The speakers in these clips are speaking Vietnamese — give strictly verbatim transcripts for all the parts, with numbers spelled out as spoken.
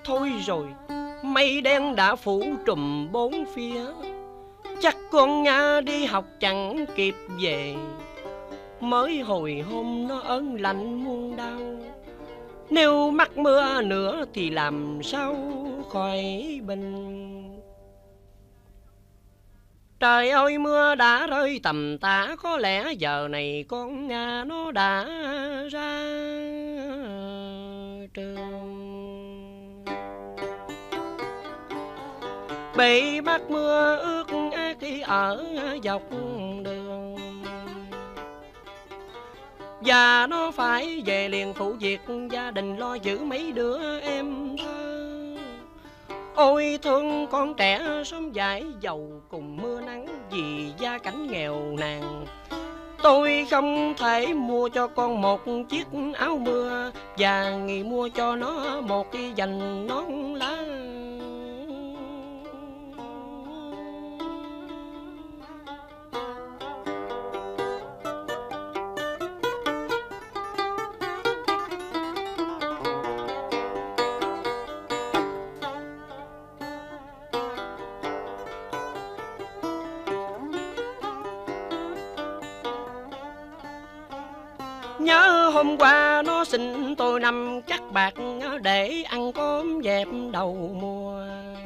thôi rồi, mây đen đã phủ trùm bốn phía. Chắc con Nga đi học chẳng kịp về, mới hồi hôm nó ớn lạnh muôn đau. Nếu mắc mưa nữa thì làm sao khỏi bình. Trời ơi mưa đã rơi tầm tã, có lẽ giờ này con Nga nó đã ra trường. Bị bắt mưa ướt át khi ở dọc đường, và nó phải về liền phụ việc gia đình, lo giữ mấy đứa em thơ. Ôi thương con trẻ sống dãi dầu cùng mưa nắng, vì gia cảnh nghèo nàn. Tôi không thể mua cho con một chiếc áo mưa, và nghĩ mua cho nó một cái vành nón lá. Nhớ hôm qua nó xin tôi năm chắc bạc để ăn cơm dẹp đầu mùa.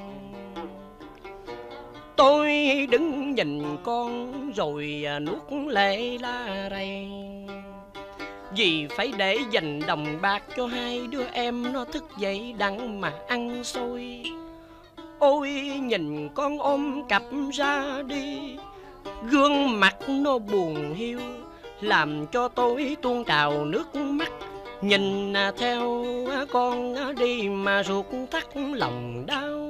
Tôi đứng nhìn con rồi nuốt lệ la rầy, vì phải để dành đồng bạc cho hai đứa em nó thức dậy đặng mà ăn xôi. Ôi nhìn con ôm cặp ra đi, gương mặt nó buồn hiu, làm cho tôi tuôn trào nước mắt. Nhìn theo con đi mà ruột thắt lòng đau.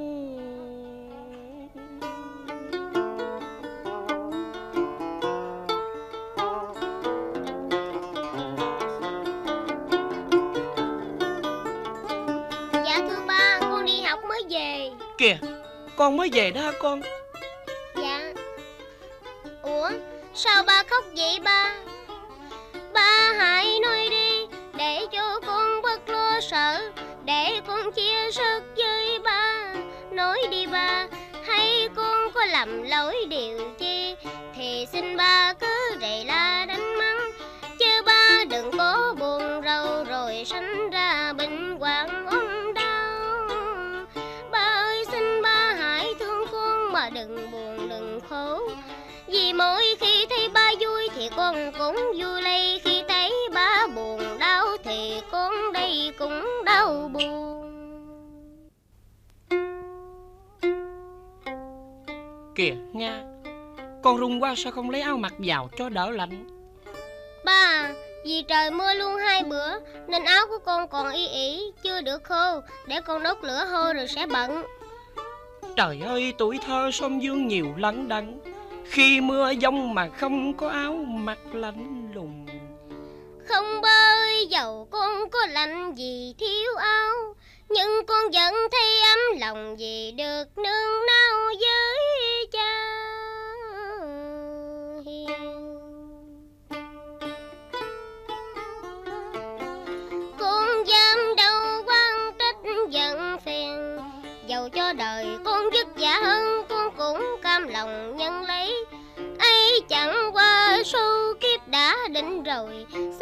Dạ thưa ba, con đi học mới về. Kìa, con mới về đó hả con? Dạ. Ủa, sao ba khóc vậy ba? Ba hãy nói đi, để cho con bớt lo sợ, để con chia sớt với ba. Nói đi ba, hay con có lầm lỗi điều chi, thì xin ba cứ rầy la đánh mắng, chứ ba đừng có buồn rầu rồi sanh ra bệnh hoạn ốm đau. Ba ơi xin ba hãy thương con mà đừng buồn đừng khổ, vì mỗi khi thấy ba vui thì con cũng vui lây, khi thấy ba buồn đau thì con đây cũng đau buồn. Kìa Nga, con run quá sao không lấy áo mặc vào cho đỡ lạnh? Ba, vì trời mưa luôn hai bữa nên áo của con còn y ỉ chưa được khô, để con đốt lửa hôi rồi sẽ bận. Trời ơi tuổi thơ sông dương nhiều lắng đắng, khi mưa giông mà không có áo mặc lạnh lùng. Không ba ơi, dầu con có lạnh gì thiếu áo, nhưng con vẫn thấy ấm lòng vì được nương náu với cha hiền. Con dám đâu quan trách giận phiền, dầu cho đời con vất vả hơn con cũng cam lòng nhận lấy. Ấy chẳng qua số kiếp đã định rồi,